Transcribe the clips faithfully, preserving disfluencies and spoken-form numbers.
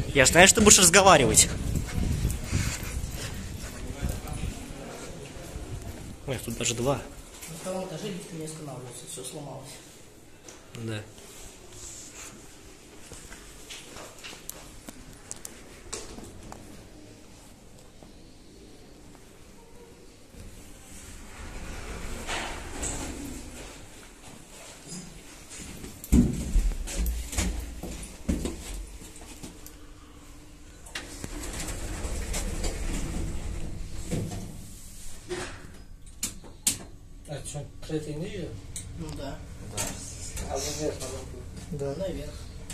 Я же знаю, что ты будешь разговаривать. Ой, тут даже два. На втором этаже лифт не останавливается, все сломалось. Да. А что, третий ниже? Ну да. Да. А наверх надо было. Да. Наверх.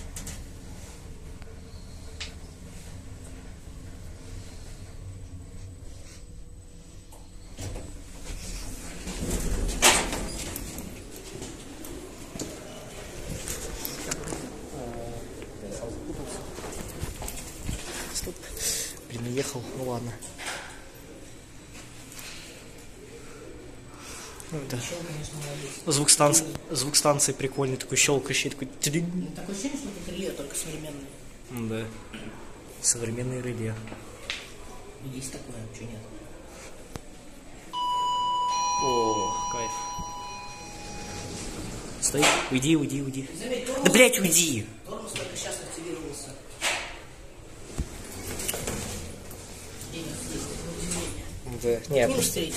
Стоп. Блин, уехал. Ну ладно. Ну, да. Еще, конечно, молодец. Звук станции, звук станции прикольный, такой щелкающий, такой. Ну, такое ощущение, что это реле, только современное. Да. Современные реле. Есть такое, что нет. О, кайф. Стой, уйди, уйди, уйди. Заметь, Да, блять, уйди! тормоз только сейчас активировался. Денег здесь, на удивление. Да. Нет, Минус третий.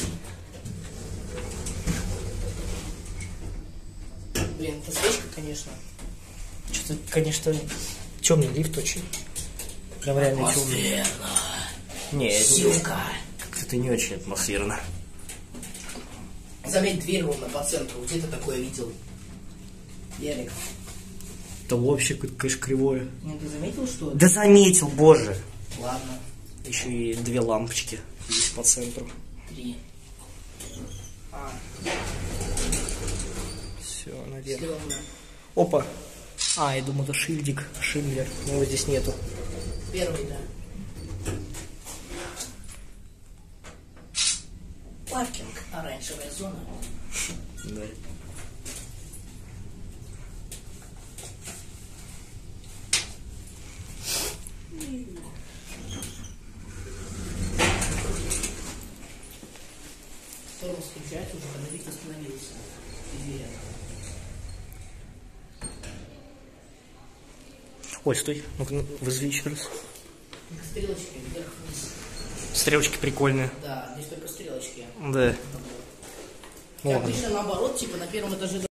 Блин, это свечка, конечно. что-то, конечно, темный лифт очень. Прям реально темный. Атмосферно. Не, Силка. как-то не очень атмосферно. Заметь, дверь ровно по центру. Где ты такое видел? Ярик. Это вообще, конечно, кривое. Ну, ты заметил, что? Да заметил, боже. Ладно. Еще и две лампочки здесь по центру. Три. А, Все, наверх. сделано. Опа. А, я думал, это шильдик, Шиндлер. Но его здесь нету. Первый, да. Паркинг. Оранжевая зона. Да. Тормоз включается уже, когда лифт остановился. И двери. Ой, стой. Ну-ка, ну, вызови еще раз. Стрелочки вверх-вниз. Стрелочки прикольные. Да, здесь только стрелочки. Да. И обычно наоборот, типа на первом этаже